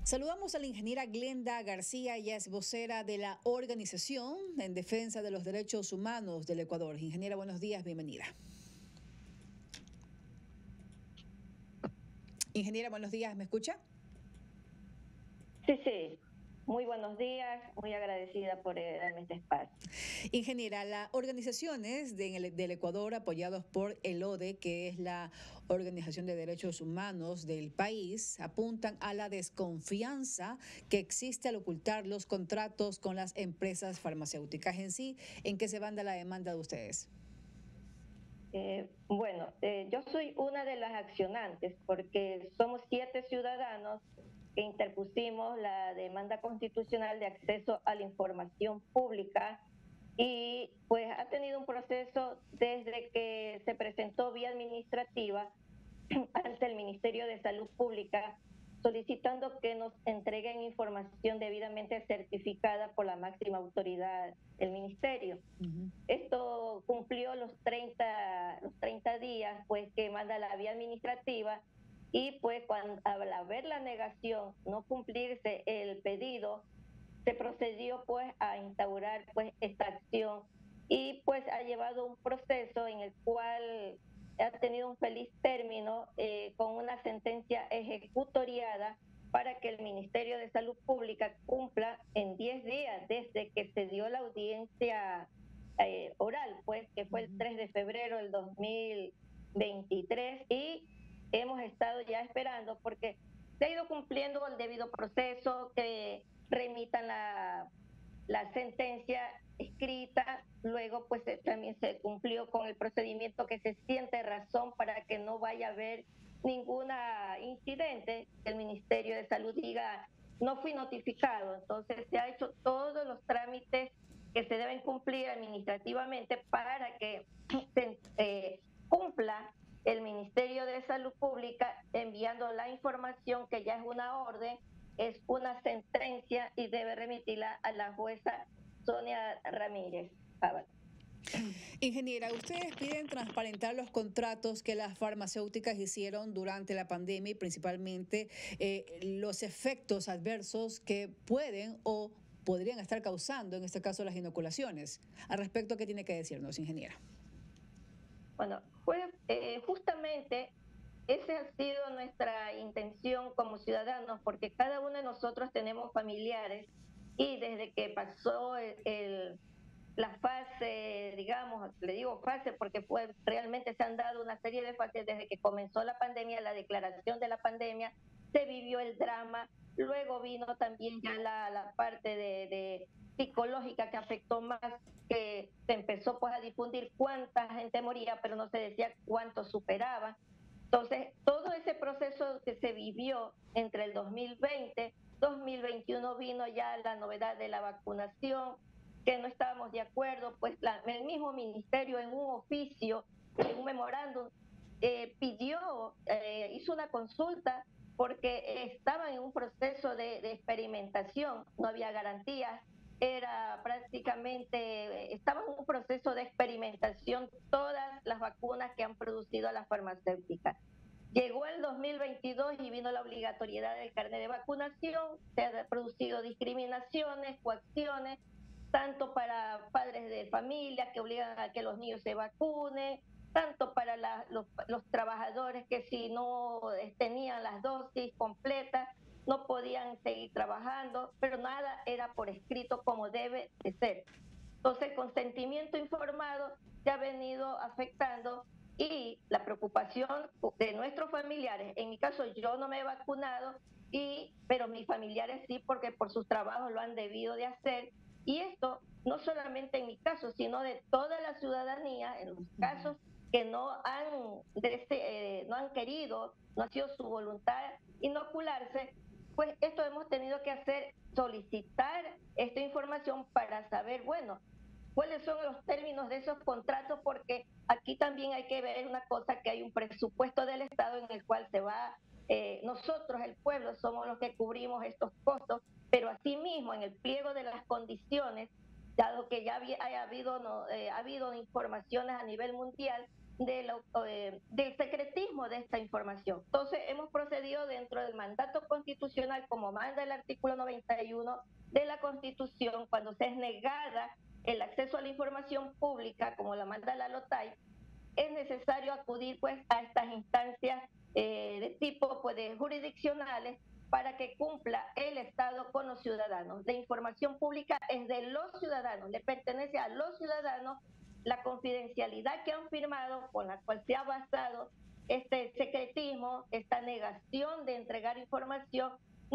Saludamos a la ingeniera Glenda García, ella es vocera de la Organización en Defensa de los Derechos Humanos del Ecuador. Ingeniera, buenos días, bienvenida. Ingeniera, buenos días, ¿me escucha? Sí. Muy buenos días, muy agradecida por darme este espacio. Ingeniera, las organizaciones del Ecuador apoyados por el ODE, que es la Organización de Derechos Humanos del país, apuntan a la desconfianza que existe al ocultar los contratos con las empresas farmacéuticas en sí. ¿En qué se basa la demanda de ustedes? Yo soy una de las accionantes porque somos 7 ciudadanos que interpusimos la demanda constitucional de acceso a la información pública y pues ha tenido un proceso desde que se presentó vía administrativa ante el Ministerio de Salud Pública solicitando que nos entreguen información debidamente certificada por la máxima autoridad del ministerio. Esto cumplió los 30 días pues que manda la vía administrativa y pues al haber la negación, no cumplirse el pedido, se procedió pues a instaurar pues esta acción y pues ha llevado un proceso en el cual ha tenido un feliz término con una sentencia ejecutoriada para que el Ministerio de Salud Pública cumpla en 10 días desde que se dio la audiencia oral, pues que fue el 3 de febrero del 2023 y hemos estado ya esperando porque se ha ido cumpliendo el debido proceso, que remitan la sentencia escrita, luego pues también se cumplió con el procedimiento que se siente razón para que no vaya a haber ninguna incidente, que el Ministerio de Salud diga no fui notificado, entonces se ha hecho todos los trámites que se deben cumplir administrativamente para que se cumpla el Ministerio de Salud Pública enviando la información que ya es una orden, es una sentencia y debe remitirla a la jueza Sonia Ramírez. Ingeniera, ustedes piden transparentar los contratos que las farmacéuticas hicieron durante la pandemia y principalmente los efectos adversos que pueden o podrían estar causando, en este caso, las inoculaciones. Al respecto, ¿qué tiene que decirnos, ingeniera? Bueno, justamente esa ha sido nuestra intención como ciudadanos, porque cada uno de nosotros tenemos familiares y desde que pasó la fase, digamos, le digo fase porque realmente se han dado una serie de fases desde que comenzó la pandemia, la declaración de la pandemia, se vivió el drama, luego vino también ya la parte de psicológica que afectó más, que se empezó pues a difundir cuánta gente moría, pero no se decía cuánto superaba. Entonces, todo ese proceso que se vivió entre el 2020, 2021 vino ya la novedad de la vacunación, que no estábamos de acuerdo, pues el mismo ministerio en un oficio, en un memorándum, hizo una consulta porque estaban en un proceso de experimentación, no había garantías, era prácticamente, estaban en un proceso de experimentación todas las vacunas que han producido las farmacéuticas. Llegó el 2022 y vino la obligatoriedad del carnet de vacunación, se han producido discriminaciones, coacciones, tanto para padres de familia que obligan a que los niños se vacunen, tanto para los trabajadores que si no tenían las dosis completas no podían seguir trabajando, pero nada era por escrito como debe de ser. Entonces, el consentimiento informado se ha venido afectando y la preocupación de nuestros familiares, en mi caso yo no me he vacunado, pero mis familiares sí, porque por sus trabajos lo han debido de hacer, y esto no solamente en mi caso, sino de toda la ciudadanía, en los casos que no han querido, no ha sido su voluntad inocularse, pues esto hemos tenido que hacer, solicitar esta información para saber, bueno, cuáles son los términos de esos contratos, porque aquí también hay que ver una cosa, que hay un presupuesto del Estado en el cual nosotros, el pueblo, somos los que cubrimos estos costos, pero asimismo en el pliego de las condiciones, dado que ya ha habido informaciones a nivel mundial, del secretismo de esta información. Entonces, hemos procedido dentro del mandato constitucional, como manda el artículo 91 de la Constitución, cuando se es negada el acceso a la información pública, como la manda la LOTAI, es necesario acudir pues a estas instancias de tipo pues, de jurisdiccionales para que cumpla el Estado con los ciudadanos. La información pública es de los ciudadanos, le pertenece a los ciudadanos. La confidencialidad que han firmado, con la cual se ha basado este secretismo, esta negación de entregar información,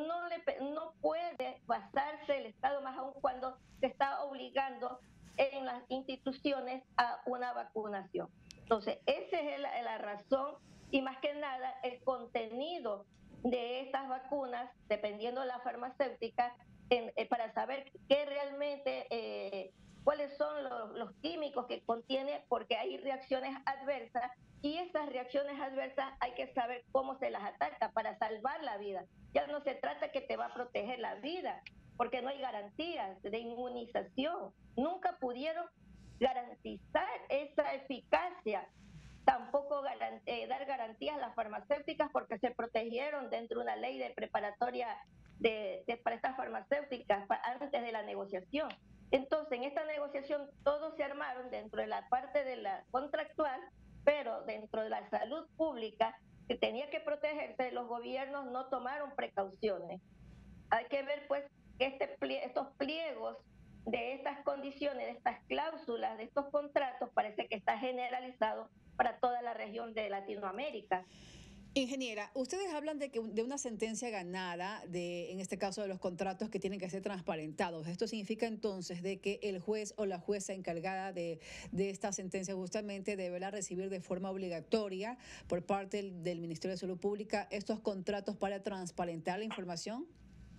no puede basarse el Estado, más aún cuando se está obligando en las instituciones a una vacunación. Entonces, esa es la razón y más que nada el contenido de estas vacunas, dependiendo de la farmacéutica, para saber qué realmente, cuáles son los químicos que contiene, porque hay reacciones adversas y esas reacciones adversas hay que saber cómo se las ataca para salvar la vida. Ya no se trata que te va a proteger la vida, porque no hay garantías de inmunización. Nunca pudieron garantizar esa eficacia, tampoco dar garantías a las farmacéuticas porque se protegieron dentro de una ley de preparatoria para estas farmacéuticas antes de la negociación. Entonces, en esta negociación todos se armaron dentro de la parte de la contractual, pero dentro de la salud pública que tenía que protegerse, los gobiernos no tomaron precauciones. Hay que ver pues que estos pliegos de estas condiciones, de estas cláusulas, de estos contratos, parece que está generalizado para toda la región de Latinoamérica. Ingeniera, ustedes hablan de una sentencia ganada, en este caso de los contratos que tienen que ser transparentados. Esto significa entonces de que el juez o la jueza encargada de esta sentencia justamente deberá recibir de forma obligatoria por parte del Ministerio de Salud Pública estos contratos para transparentar la información.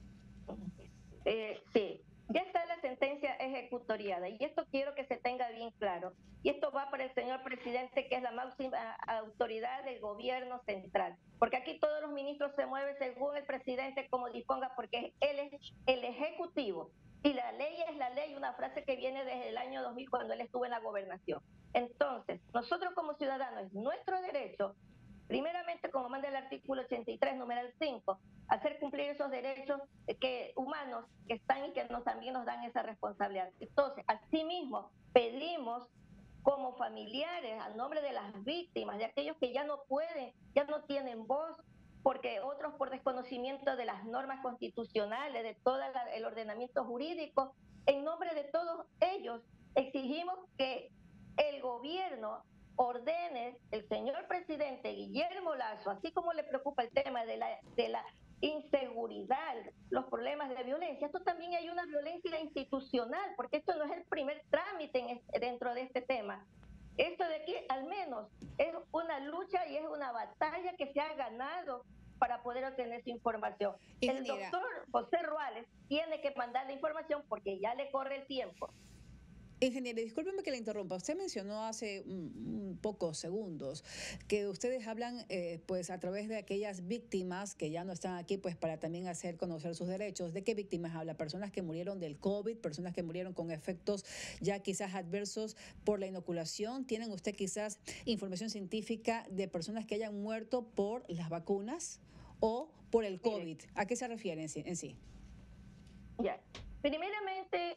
Sí, ya está la sentencia ejecutoriada y esto quiero que se tenga bien claro. Y esto va para el señor presidente, que es la máxima autoridad del gobierno central. Porque aquí todos los ministros se mueven según el presidente como disponga, porque él es el ejecutivo. Y la ley es la ley, una frase que viene desde el año 2000 cuando él estuvo en la gobernación. Entonces, nosotros como ciudadanos, es nuestro derecho, primeramente, como manda el artículo 83, numeral 5, hacer cumplir esos derechos humanos que están y que también nos dan esa responsabilidad. Entonces, asimismo, pedimos como familiares, a nombre de las víctimas, de aquellos que ya no pueden, ya no tienen voz, porque otros por desconocimiento de las normas constitucionales, de todo el ordenamiento jurídico, en nombre de todos ellos exigimos que el gobierno ordene, el señor presidente Guillermo Lasso, así como le preocupa el tema de la inseguridad, los problemas de violencia, esto también hay una violencia institucional, porque esto no es el primer trámite dentro de este tema. Esto de aquí al menos es una lucha y es una batalla que se ha ganado para poder obtener esa información. El doctor José Ruales tiene que mandar la información porque ya le corre el tiempo. Ingeniera, discúlpeme que le interrumpa. Usted mencionó hace pocos segundos que ustedes hablan pues a través de aquellas víctimas que ya no están aquí pues para también hacer conocer sus derechos. ¿De qué víctimas habla? Personas que murieron del COVID, personas que murieron con efectos ya quizás adversos por la inoculación. ¿Tienen usted quizás información científica de personas que hayan muerto por las vacunas o por el COVID? ¿A qué se refieren en sí? Ya, primeramente,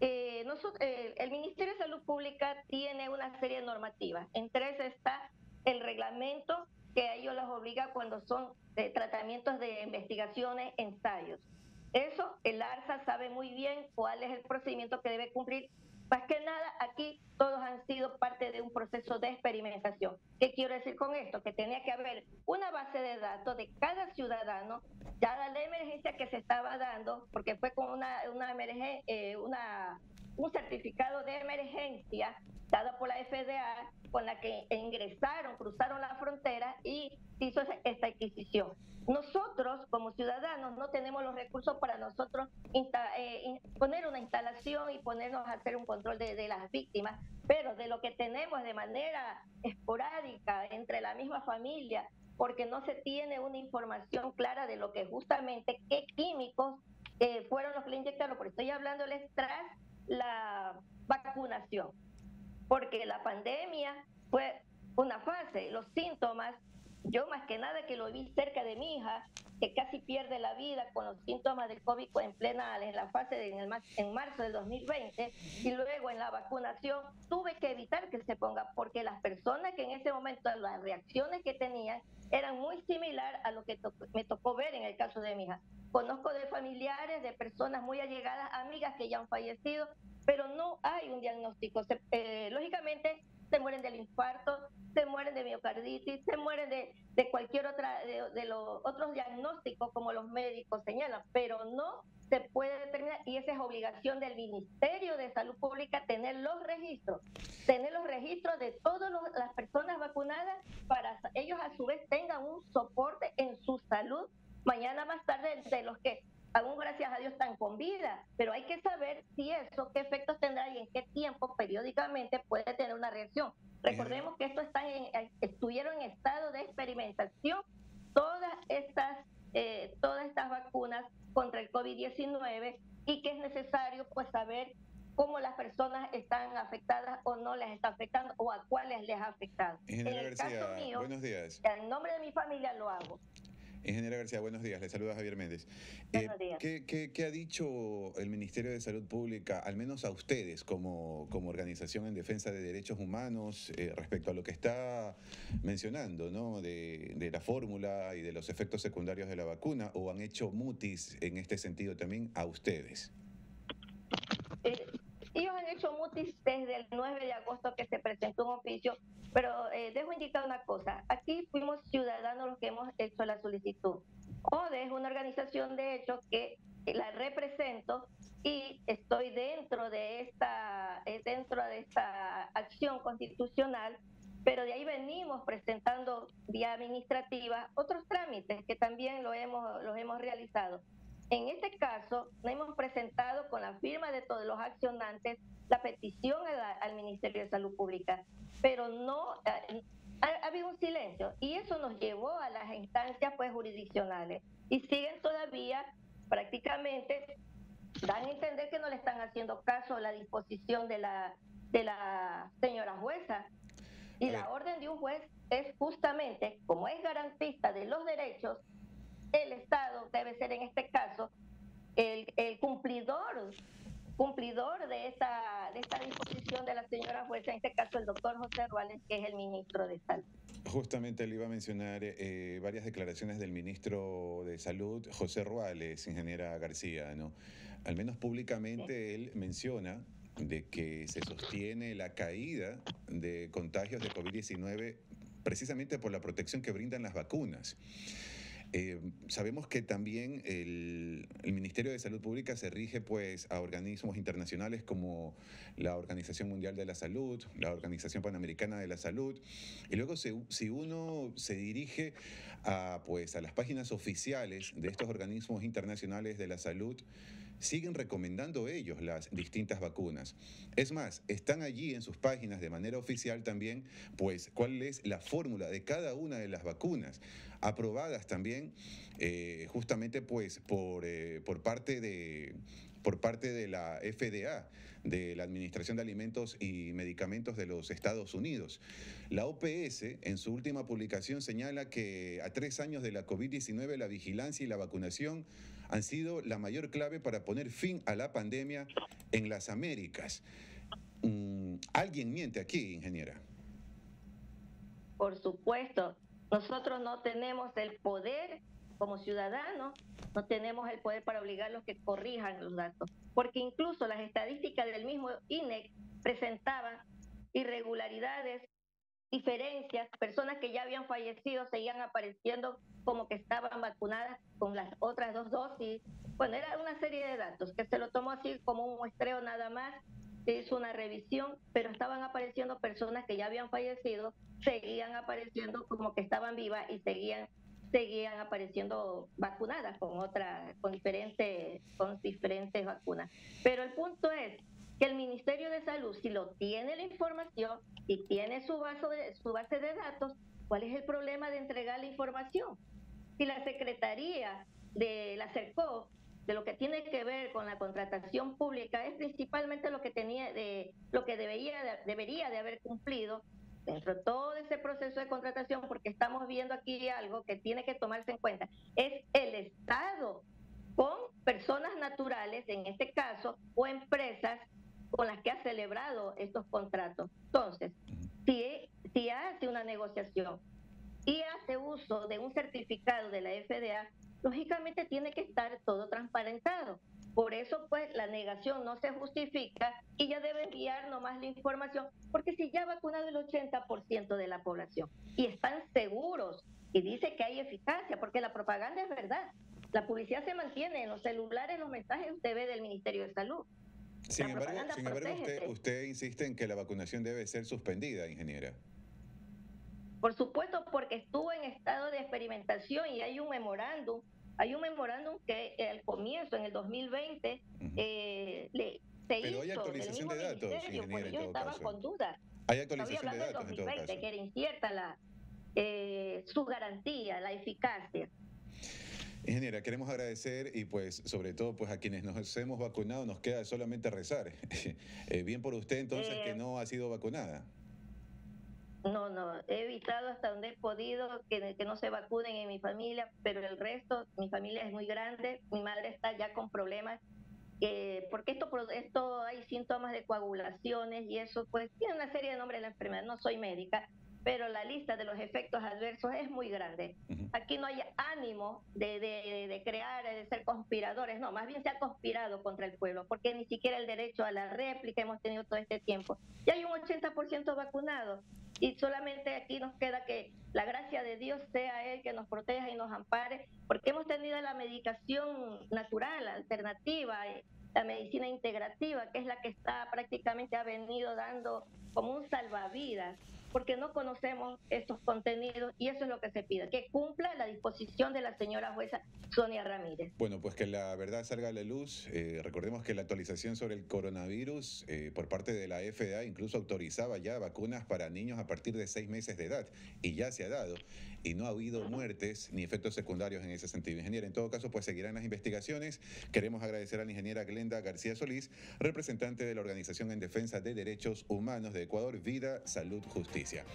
el Ministerio de Salud Pública tiene una serie de normativas. Entre esas está el reglamento que a ellos los obliga cuando son tratamientos de investigaciones, ensayos. Eso el ARSA sabe muy bien cuál es el procedimiento que debe cumplir. Más que nada, aquí todos han sido parte de un proceso de experimentación. ¿Qué quiero decir con esto? Que tenía que haber una base de datos de cada ciudadano, dada la emergencia que se estaba dando, porque fue con un certificado de emergencia dado por la FDA, con la que cruzaron la frontera y hizo esta adquisición. Nosotros, como ciudadanos, no tenemos los recursos para nosotros poner una instalación y ponernos a hacer un control de las víctimas, pero de lo que tenemos de manera esporádica entre la misma familia, porque no se tiene una información clara de lo que justamente, qué químicos fueron los que le inyectaron, porque estoy hablándoles tras la vacunación, porque la pandemia fue una fase. Los síntomas, yo más que nada que lo vi cerca de mi hija, que casi pierde la vida con los síntomas del COVID en la fase en marzo del 2020, y luego en la vacunación tuve que evitar que se ponga, porque las personas que en ese momento, las reacciones que tenían, eran muy similar a lo que me tocó ver en el caso de mi hija. Conozco de familiares, de personas muy allegadas, amigas que ya han fallecido, pero no hay un diagnóstico. Lógicamente, se mueren del infarto, se mueren de miocarditis, se mueren de cualquier otra, de los otros diagnósticos como los médicos señalan, pero no se puede determinar, y esa es obligación del Ministerio de Salud Pública tener los registros de todas las personas vacunadas para ellos a su vez tengan un soporte en su salud mañana más tarde de los que aún gracias a Dios están con vida, pero hay que saber si eso, qué efectos tendrá y en qué tiempo periódicamente puede tener una reacción. Recordemos que estuvieron en estado de experimentación todas estas vacunas contra el COVID-19 y que es necesario pues saber cómo las personas están afectadas o no les está afectando o a cuáles les ha afectado. Ingeniera En el García, caso mío, buenos días. en nombre de mi familia lo hago. Ingeniera García, buenos días. Le saluda Javier Méndez. Buenos días. ¿Qué ha dicho el Ministerio de Salud Pública, al menos a ustedes como organización en defensa de derechos humanos, respecto a lo que está mencionando, ¿no? de la fórmula y de los efectos secundarios de la vacuna? ¿O han hecho mutis en este sentido también a ustedes? Ellos han hecho mutis desde el 9 de agosto que se presentó un oficio, pero dejo indicar una cosa, aquí fuimos ciudadanos los que hemos hecho la solicitud. ODE es una organización de hecho que la represento y estoy dentro de esta acción constitucional, pero de ahí venimos presentando vía administrativa otros trámites que también los hemos realizado. En este caso, hemos presentado con la firma de todos los accionantes la petición al Ministerio de Salud Pública, pero no ha habido un silencio y eso nos llevó a las instancias pues jurisdiccionales y siguen todavía prácticamente, dan a entender que no le están haciendo caso a la disposición de la señora jueza. Y la orden de un juez es justamente, como es garantista de los derechos, el Estado debe ser en este caso el cumplidor de esta disposición de la señora jueza, en este caso el doctor José Ruales, que es el ministro de Salud. Justamente le iba a mencionar varias declaraciones del ministro de Salud, José Ruales, ingeniera García, ¿no? Al menos públicamente él menciona de que se sostiene la caída de contagios de COVID-19 precisamente por la protección que brindan las vacunas. Sabemos que también el Ministerio de Salud Pública se rige pues a organismos internacionales como la Organización Mundial de la Salud, la Organización Panamericana de la Salud, y luego si uno se dirige a las páginas oficiales de estos organismos internacionales de la salud, siguen recomendando ellos las distintas vacunas. Es más, están allí en sus páginas de manera oficial también, pues, cuál es la fórmula de cada una de las vacunas, aprobadas también justamente pues por parte de la FDA, de la Administración de Alimentos y Medicamentos de los Estados Unidos. La OPS, en su última publicación, señala que a 3 años de la COVID-19, la vigilancia y la vacunación han sido la mayor clave para poner fin a la pandemia en las Américas. ¿Alguien miente aquí, ingeniera? Por supuesto, nosotros no tenemos el poder como ciudadanos, no tenemos el poder para obligarlos que corrijan los datos, porque incluso las estadísticas del mismo INEC presentaban irregularidades, diferencias, personas que ya habían fallecido seguían apareciendo como que estaban vacunadas con las otras 2 dosis. Bueno, era una serie de datos que se lo tomó así como un muestreo nada más, se hizo una revisión, pero estaban apareciendo personas que ya habían fallecido, seguían apareciendo como que estaban vivas y seguían apareciendo vacunadas con diferentes vacunas. Pero el punto es que el Ministerio de Salud, si lo tiene la información y tiene su base de datos, ¿cuál es el problema de entregar la información? Si la Secretaría de la CERCOP, de lo que tiene que ver con la contratación pública, es principalmente lo que debería de haber cumplido, dentro de todo ese proceso de contratación, porque estamos viendo aquí algo que tiene que tomarse en cuenta, es el Estado con personas naturales, en este caso, o empresas con las que ha celebrado estos contratos. Entonces, si hace una negociación y hace uso de un certificado de la FDA, lógicamente tiene que estar todo transparentado. Por eso, pues, la negación no se justifica y ya debe enviar nomás la información, porque si ya ha vacunado el 80% de la población y están seguros y dice que hay eficacia, porque la propaganda es verdad, la publicidad se mantiene en los celulares, los mensajes usted ve del Ministerio de Salud. Sin La embargo, propaganda sin embargo protégete. usted insiste en que la vacunación debe ser suspendida, ingeniera. Por supuesto, porque estuvo en estado de experimentación y hay un memorándum que al comienzo, en el 2020, Ujú. se Pero hay hizo del actualización mismo de datos, ministerio, pues ingeniera, en ellos todo estaban caso. con dudas. Hay Estoy actualización de hablando del datos, en todo 2020, caso. que era incierta su garantía, la eficacia. Ingeniera, queremos agradecer y pues sobre todo pues a quienes nos hemos vacunado nos queda solamente rezar. Bien por usted entonces que Eh, no ha sido vacunada. no, no, he evitado hasta donde he podido que no se vacunen en mi familia, pero el resto, mi familia es muy grande, mi madre está ya con problemas, porque esto hay síntomas de coagulaciones y eso pues tiene una serie de nombres de la enfermedad. No soy médica, pero la lista de los efectos adversos es muy grande. Ujú. Aquí no hay ánimo de crear, de ser conspiradores, no, más bien se ha conspirado contra el pueblo, porque ni siquiera el derecho a la réplica hemos tenido todo este tiempo. Ya hay un 80% vacunado y solamente aquí nos queda que la gracia de Dios sea Él que nos proteja y nos ampare, porque hemos tenido la medicación natural, alternativa, la medicina integrativa, que es la que está prácticamente ha venido dando como un salvavidas, porque no conocemos estos contenidos y eso es lo que se pide, que cumpla la disposición de la señora jueza Sonia Ramírez. Bueno, pues que la verdad salga a la luz. Recordemos que la actualización sobre el coronavirus por parte de la FDA incluso autorizaba ya vacunas para niños a partir de 6 meses de edad y ya se ha dado y no ha habido muertes ni efectos secundarios en ese sentido. Ingeniera, en todo caso, pues seguirán las investigaciones. Queremos agradecer a la ingeniera Glenda García Solís, representante de la Organización en Defensa de Derechos Humanos de Ecuador, Vida, Salud, Justicia.